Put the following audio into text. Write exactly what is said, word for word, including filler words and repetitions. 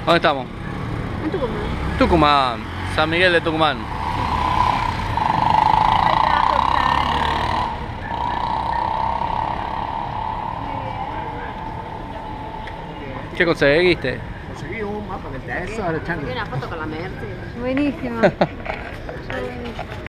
¿Dónde estamos? En Tucumán. Tucumán, San Miguel de Tucumán. ¿Qué conseguiste? Conseguí un mapa del teso, ahora chango. Una foto con la Mercedes. Buenísimo.